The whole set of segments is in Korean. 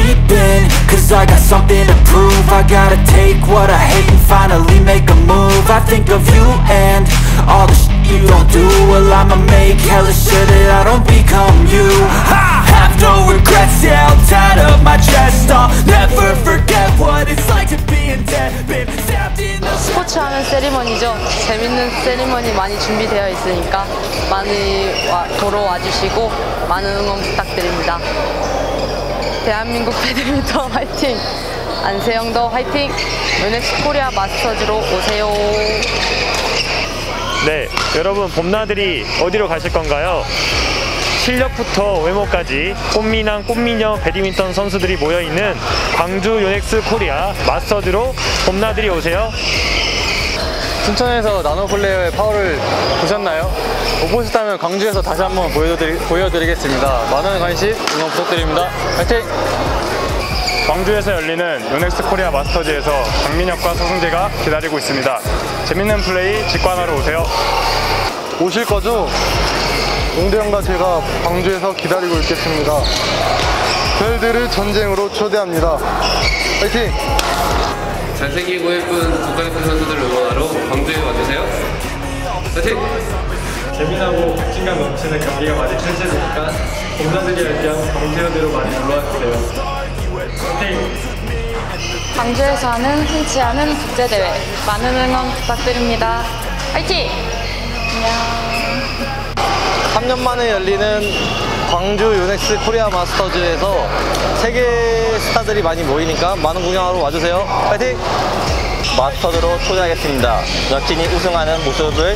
deep in, cause I got something to prove. I gotta take what I hate and finally make a move. I think of you and all the shit you don't do. Well, I'ma make hella sure that I don't become you. I have no regrets, yeah, I'll tie up my chest. I'll never forget what it's like to be in debt. Been stabbed in the 스포츠 하면 세리머니죠. 재밌는 세리머니 많이 준비되어 있으니까 많이 보러 와주시고 많은 응원 부탁드립니다. 대한민국 배드민턴 화이팅! 안세영도 화이팅! 요넥스 코리아 마스터즈로 오세요. 네, 여러분 봄나들이 어디로 가실 건가요? 실력부터 외모까지 꽃미남 꽃미녀 배드민턴 선수들이 모여있는 광주 요넥스 코리아 마스터즈로 봄나들이 오세요. 춘천에서 나노플레이어의 파워를 보셨나요? 못 보셨다면 광주에서 다시 한번 보여드리겠습니다. 많은 관심 응원 부탁드립니다. 화이팅! 광주에서 열리는 요넥스 코리아 마스터즈에서 강민혁과 서승재가 기다리고 있습니다. 재밌는 플레이 직관하러 오세요. 오실 거죠? 용대 형과 제가 광주에서 기다리고 있겠습니다. 별들을 전쟁으로 초대합니다. 화이팅! 잘생기고 예쁜 국가대표 선수들 응원하러 광주에 와주세요. 화이팅! 재미나고 박진감 넘치는 경기가 많이 펼쳐지니까 봄나들이 할 겸 광주여대로 많이 놀러와주세요. 화이팅! 광주에서 하는 흔치 않은 국제대회 많은 응원 부탁드립니다. 화이팅! 안녕. 3년 만에 열리는 광주 요넥스 코리아 마스터즈에서 세계 스타들이 많이 모이니까 많은 구경하러 와주세요. 화이팅! 마스터즈로 초대하겠습니다. 여친이 우승하는 모습으로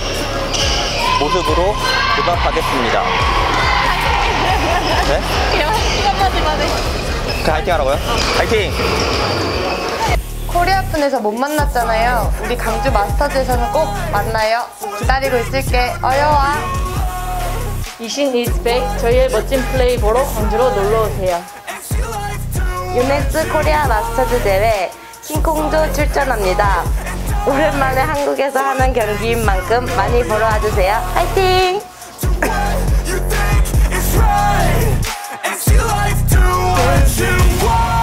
보답하겠습니다. 네? 시간까지만 해. 그 화이팅 하라고요? 화이팅! 코리아분에서 못 만났잖아요. 우리 광주 마스터즈에서는 꼭 만나요. 기다리고 있을게. 어여와. 이신 is back. 저희의 멋진 플레이 보러 광주로 놀러오세요. 요넥스 코리아 마스터즈 대회 킹콩도 출전합니다. 오랜만에 한국에서 하는 경기인 만큼 많이 보러 와주세요. 화이팅! You think it's right, and see life do what you want.